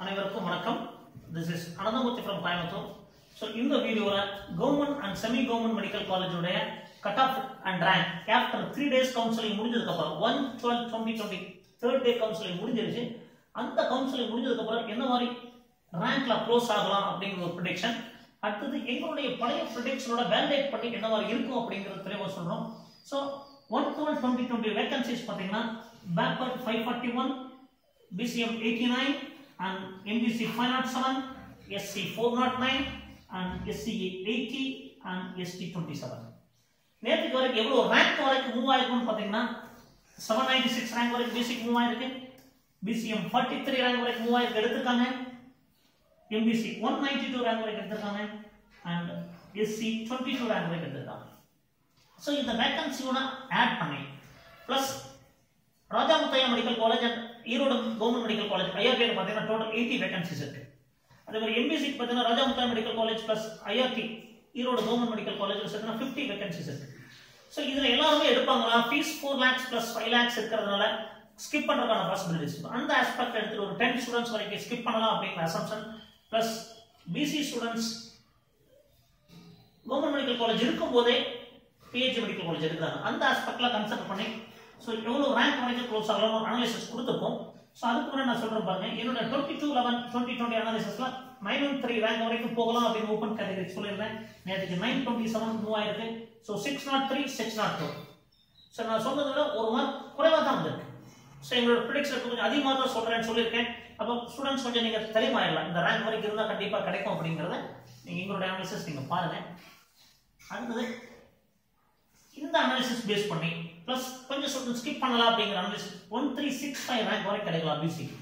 அனைவருக்கும் வணக்கம். This is Ananthamoorthy from Coimbatore. So in the video government and semi-government medical college உடைய cutoff and rank after 3 days counseling முடிஞ்சதுக்கு அப்புறம் 1/12/2020 third day counseling முடிஞ்சிருச்சு. அந்த counseling முடிஞ்சதுக்கு அப்புறம் என்ன மாதிரி rankல க்ளோஸ் ஆகலாம் அப்படிங்கிற ஒரு prediction. அடுத்து எங்களுடைய பழைய predictionோட வேலிடேட் பண்ணி என்ன மாதிரி இருக்கும் அப்படிங்கறது தெளிவா சொல்றோம். So 1/12/2020 vacancies பாத்தீங்கன்னா backward 541, BCM 89 and MBC 507, SC 409 and SCA 80 and ST 27. நேத்துக்கு வரைக்கும் எவ்வளவு ரேங்க் வரைக்கும் மூவ் ஆயிருக்குன்னு பாத்தீங்கன்னா 796 ரேங்க் வரைக்கும் BC மூவ் ஆயிருக்கு, BCM 43 ரேங்க் வரைக்கும் மூவ் ஆயிருக்கு எடுத்துக்காங்க, MBC 192 ரேங்க் வரைக்கும் எடுத்துக்காங்க and SC 22 ரேங்க் வரைக்கும் எடுத்துக்காங்க. சோ இந்த வேகன்சியோட ஆட் பண்ணி plus Rajamuthiah medical college and Erode government medical college IRT பாத்தீங்கன்னா டோட்டல் 80 வேகன்சிஸ் இருக்கு. அதே மாதிரி எம்பிசி பாத்தீங்கன்னா Rajamuthiah medical college plus IRT Erode government medical college சேர்த்தா 50 வேகன்சிஸ் இருக்கு. சோ இதுல எல்லாரும் எடுப்பாங்களா? ஃபீஸ் 4 lakhs plus 5 lakhs இருக்கிறதுனால ஸ்கிப் பண்றதுக்கான பாசிபிலிட்டிஸ் அந்த ஆஸ்பெக்ட் எடுத்து ஒரு 10 ஸ்டூடண்ட்ஸ் வரைக்கும் ஸ்கிப் பண்ணலாம் அப்படிங்கிற assumption plus BC students government medical college இருக்கும்போதே பிஹெச்டி மெடிக்கல் காலேஜ் எடுக்கிறாங்க அந்த ஆஸ்பெக்ட்ல கன்சிடர் பண்ணி சோ எவ்வளவு ரேங்க் வரைக்கும் க்ளோஸ் ஆகலாம் ஒரு அனலைசிஸ் கொடுத்துப்போம். சோ அதுக்கு முன்னாடி நான் சொல்றேன் பாருங்க, என்னோட 22/11/2020 அனலைசிஸ்ல 913 ரேங்க் வரைக்கும் போகலாம் அப்படின்னு ஓபன் கேட்டகரி சொல்லிருந்தேன். நேத்துக்கு 927 மூவ் ஆயிருக்கு. சோ 603 602. சோ நான் சொன்னதுல ஒரு மார்க் குறைவா தான் வந்திருக்கு. சோ எங்களோட பிரெடிக்ஷன் கொஞ்சம் அதிகமா தான் சொல்றேன்னு சொல்லிருக்கேன். அப்ப ஸ்டூடண்ட்ஸ் கொஞ்சம் நீங்க தெளிவாயிடலாம் இந்த ரேங்க் வரைக்கும் இருந்தா கண்டிப்பா கிடைக்கும் அப்படிங்கறத நீங்க எங்களோட அனலைசிஸ் நீங்க பாருங்க. அடுத்து இந்த அனாலிசிஸ் பேஸ் பண்ணி பிளஸ் கொஞ்சம் ஸ்டூடண்ட் ஸ்கிப் பண்ணலாம் அப்படிங்கிற அனாலிசிஸ் 1365 ரேங்க் வரை கிடைக்கலாம்.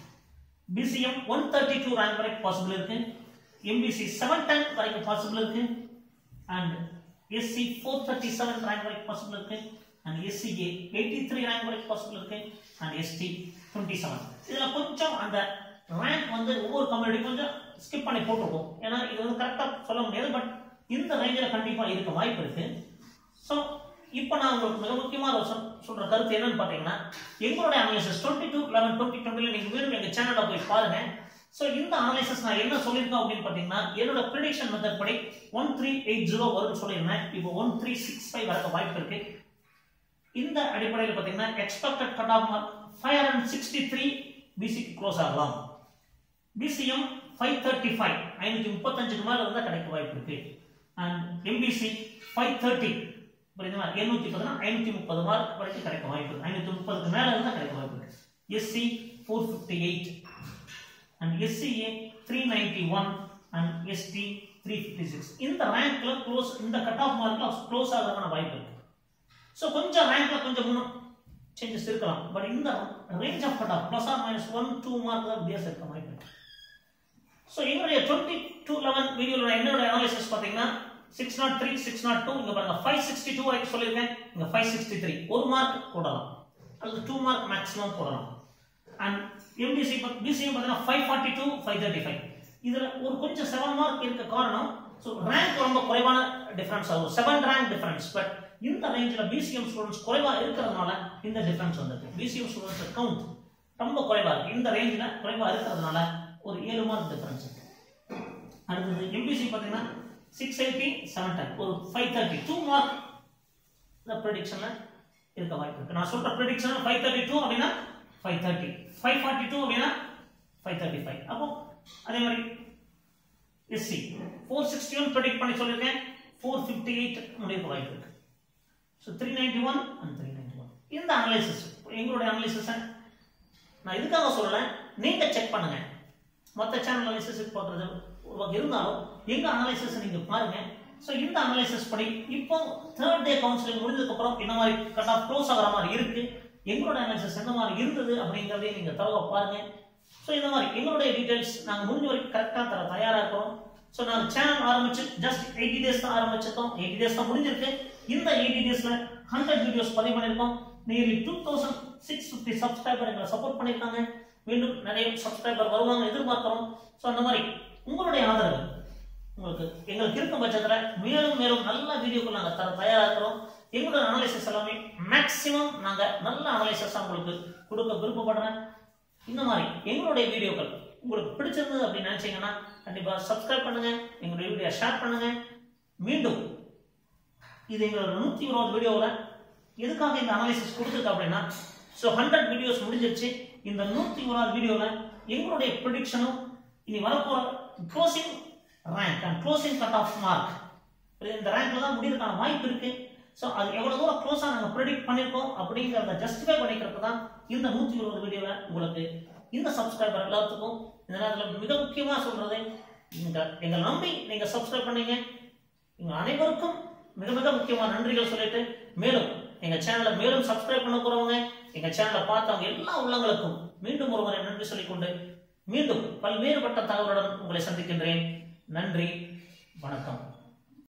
BCM 132 ரேங்க் வரை பாசிபிள் இருக்கு, MBC 710 வரைக்கும் பாசிபிள் இருக்கு அண்ட் SC 437 ரேங்க் வரை பாசிபிள் இருக்கு அண்ட் SCA 83 ரேங்க் வரை பாசிபிள் இருக்கு அண்ட் ST 27. இதுல கொஞ்சம் அந்த ரேங்க் வந்து ஒவ்வொரு கம்யூனிட்டி கொஞ்சம் ஸ்கிப் பண்ணி போட்டுருக்கோம். ஏன்னா இது வந்து கரெக்டா சொல்ல முடியாது, பட் இந்த ரேஞ்சில கண்டிப்பா இருக்க வாய்ப்பு இருக்கு. சோ இப்போ நான் உங்களுக்கு மிக முக்கியமான சொல்ற கருத்து என்னன்னு பாத்தீங்கன்னா, எங்களுடைய அனாலிசிஸ் 22/11/2020 நீங்க வேணும் எங்க சேனல்ல போய் பாருங்க. சோ இந்த அனாலிசிஸ் நான் என்ன சொல்லிருக்கேன் அப்படின்னு பாத்தீங்கன்னா, என்னோட பிரெடிக்ஷன் மெத்தட் படி 1380 வரும்னு சொல்லிருந்தேன். இப்போ 1365 வர வாய்ப்பு இருக்கு. இந்த அடிப்படையில் பாத்தீங்கன்னா எக்ஸ்பெக்டட் கட் ஆஃப் மார்க் 563 பிசிக்கு க்ளோஸ் ஆகலாம். BCM 535 535க்கு மேல இருந்தா கிடைக்க வாய்ப்பு இருக்கு அண்ட் MBC 530 புரியுதுங்களா 530 மார்க் வரைக்கும் கிடைக்க வாய்ப்பு இருக்கு. 530க்கு மேல இருந்தா கிடைக்க வாய்ப்பு இருக்கு. SC 458 and SCA 391 and ST 356 இந்த ரேங்க்ல க்ளோஸ் இந்த கட் ஆஃப் மார்க்ல க்ளோஸ் ஆகறதுக்கான வாய்ப்பு இருக்கு. சோ கொஞ்சம் ரேங்க்ல கொஞ்சம் முன்ன சேஞ்சஸ் இருக்கலாம், பட் இந்த range of cut off plus or minus 1-2 mark தான் வித்தியாசம் இருக்க வாய்ப்பு இருக்கு. சோ என்னுடைய 22/11 வீடியோல என்னோட அனாலிசிஸ் பாத்தீங்கன்னா 603 602 இங்க பாருங்க 562 வரைக்கும் சொல்லிருக்கேன், இங்க 563 1 மார்க் போடலாம் அல்லது 2 மார்க் மேக்ஸிமம் போடலாம் அண்ட் MBC BCM பாத்தீங்கன்னா 542 535 இதுல ஒரு கொஞ்சம் 7 மார்க் இருக்க காரணம் சோ ரேங்க் ரொம்ப குறைவான டிஃபரன்ஸ் ஆகும் 7 ரேங்க் டிஃபரன்ஸ். பட் இந்த ரேஞ்சில BCM ஸ்டூடண்ட்ஸ் குறைவா இருக்கிறதுனால இந்த டிஃபரன்ஸ் வந்திருக்கு. BCM ஸ்டூடண்ட்ஸ் கவுண்ட் ரொம்ப குறைவா இருக்கு, இந்த ரேஞ்சில குறைவா இருக்கிறதுனால ஒரு 7 மார்க் டிஃபரன்ஸ் இருக்கு. அடுத்து MBC பாத்தீங்கன்னா 680 710 ஒரு 530 2 மார்க் இந்த பிரெடிக்ஷன்ல இருக்க வாய்ப்பு இருக்கு. நான் சொல்ற பிரெடிக்ஷன் 532 அப்படினா 530 542 அப்படினா 535. அப்போ அதே மாதிரி SC 461 predict பண்ணி சொல்லிருக்கேன் 458 முடிய வாய்ப்பு இருக்கு. சோ 391 and 391 இந்த அனாலிசிஸ் எங்களுடைய அனாலிசிஸ் நான் இதுக்காக சொல்லல, நீங்க செக் பண்ணுங்க. மொத்த சேனல் அனாலிசிஸ் போடுறது இருந்தாலும் எங்க அனாலிசிஸ் நீங்க பாருங்க. சோ இந்த அனாலிசிஸ் படி இப்போ தேர்ட் டே கவுன்சிலிங் முடிஞ்சதுக்கு அப்புறம் என்ன மாதிரி கட் ஆஃப் க்ளோஸ் ஆகற மாதிரி இருக்கு, எங்களோட அனாலிசிஸ் என்ன மாதிரி இருந்தது அப்படிங்கறதை நீங்க தரவா பாருங்க. சோ இந்த மாதிரி எங்களுடைய டீடைல்ஸ் நாங்க முடிஞ்ச வரைக்கும் கரெக்ட்டா தர தயாரா இருக்கோம். சோ நாங்க சேனல் ஆரம்பிச்சு ஜஸ்ட் 80 days தான் ஆரம்பிச்சிட்டோம், 80 days தான் முடிஞ்சிருக்கு. இந்த 80 daysல 100 வீடியோஸ் பதிவு பண்ணிருக்கோம். nearly 2650 சப்ஸ்கிரைபர் எங்களை சப்போர்ட் பண்ணிருக்காங்க. மீண்டும் நிறைய சப்ஸ்கிரைபர் வருவாங்க எதிர்பார்க்கிறோம். சோ அந்த மாதிரி உங்களுடைய ஆதரவு உங்களுக்கு எங்களுக்கு இருக்கும் பட்சத்துல மேலும் மேலும் நல்ல வீடியோக்கள் நாங்க தர தயாரா இருக்கிறோம். எங்களோட அனாலிசிஸ் எல்லாமே மேக்ஸிமம் நாங்க நல்ல அனாலிசிஸ் உங்களுக்கு கொடுக்க விருப்பப்படுறேன். இந்த மாதிரி எங்களுடைய வீடியோக்கள் உங்களுக்கு பிடிச்சிருந்தது அப்படின்னு நினைச்சீங்கன்னா கண்டிப்பா சப்ஸ்கிரைப் பண்ணுங்க, எங்களுடைய வீடியோ ஷேர் பண்ணுங்க. மீண்டும் இது எங்களோட 120வது வீடியோல எதுக்காக இந்த அனாலிசிஸ் கொடுத்துருக்கு அப்படின்னா, ஸோ 100 வீடியோஸ் முடிஞ்சிருச்சு. இந்த 120வது வீடியோல எங்களுடைய ப்ரெடிக்ஷனும் இனி வரப்போற closing rank and closing cut off mark இந்த ரேங்க்ல தான் முடியறதுக்கான வாய்ப்பு இருக்கு. ஸோ அது எவ்வளவு தூரம் க்ளோஸா நாங்கள் ப்ரெடிக்ட் பண்ணியிருக்கோம் அப்படிங்கிறத ஜஸ்டிஃபை பண்ணிக்கிறதுக்கு தான் இந்த 120 வீடியோவை உங்களுக்கு இந்த சப்ஸ்கிரைபர் எல்லாத்துக்கும் இந்த நேரத்தில் மிக முக்கியமாக சொல்றது, எங்களை நம்பி நீங்க சப்ஸ்கிரைப் பண்ணீங்க. எங்க அனைவருக்கும் மிக மிக முக்கியமான நன்றிகள் சொல்லிட்டு, மேலும் எங்க சேனலை மேலும் சப்ஸ்கிரைப் பண்ண போறவங்க, எங்க சேனலை பார்த்தவங்க எல்லா உள்ளங்களுக்கும் மீண்டும் ஒருமுறை நன்றி சொல்லிக்கொண்டு மீண்டும் பல்வேறுபட்ட தகவலுடன் உங்களை சந்திக்கின்றேன். நன்றி, வணக்கம்.